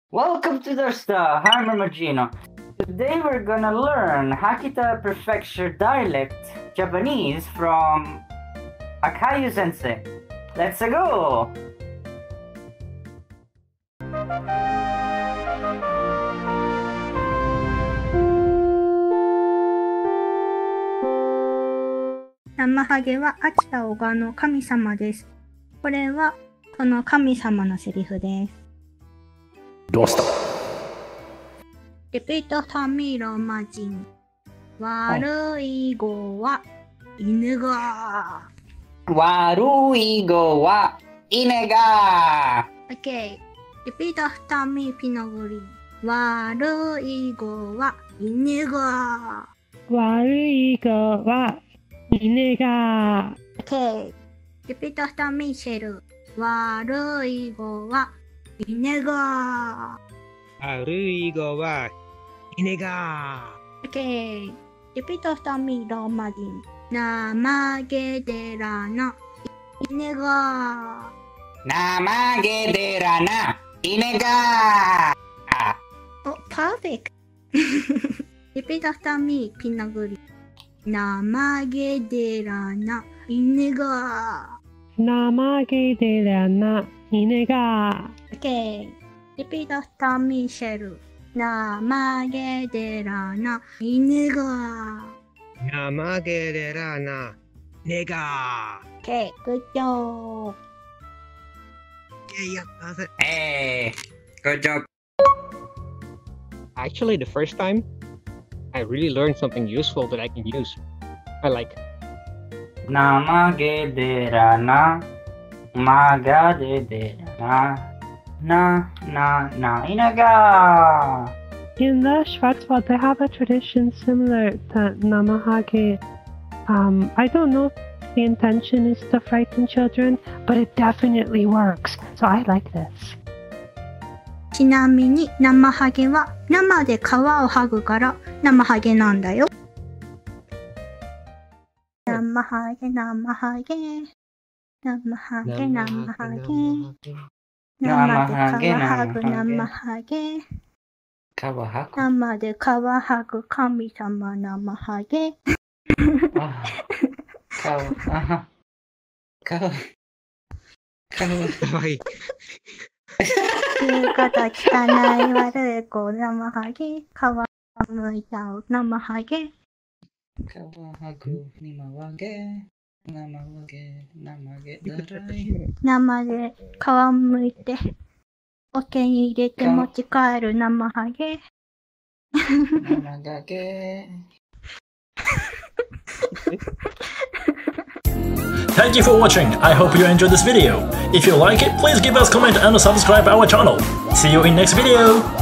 Welcome to the star, I'm Magino. Today we're gonna learn Hakita Prefecture dialect Japanese from Akayu Sensei. Let's go! ナマハゲは秋田男鹿の神様です。これはその神様のセリフです。 どうしたリピートタミロマジン。悪い語は犬が。 悪い語は犬が。 OK。リピートタミピノグリ。悪い語は犬が。 悪い語は犬が。 OK。リピートタミシェル。悪い語は犬が。 悪い語は犬が。 OK。リピートタミロマジン。生げ寺の犬が。 生げ寺な犬が。 お、パーフェクト。リピートタミピナグリ。生げ寺の犬が。 生げ寺な犬が。 OK。リピートタミシェル。生げ寺の犬が。 生げれらな犬が。 OK。Good job. Yeah, that's it. Hey, good job. Actually, the first time, I really learned something useful that I can use. I like. 生げ寺なまがで寺な犬が。 In the Schwarzwald, they have a tradition similar to Namahage. I don't know if the intention is to frighten children, but it definitely works. So I like this. ちなみに生ハゲは生で皮を剥ぐから生ハゲなんだよ。生ハゲ生ハゲ生ハゲ生ハゲ生で皮剥ぐ生ハゲ生で皮剥ぐ神様生ハゲ。 かわいい。 言い方汚い悪い子生ハゲ。皮むいちゃう生ハゲ。 皮剥ぐ生ハゲ生ハゲ生げだらい。 生で皮むいて桶に入れて持ち帰る生ハゲ。 生ハゲ。 Thank you for watching. I hope you enjoyed this video. If you like it, please give us a comment and subscribe our channel. See you in next video.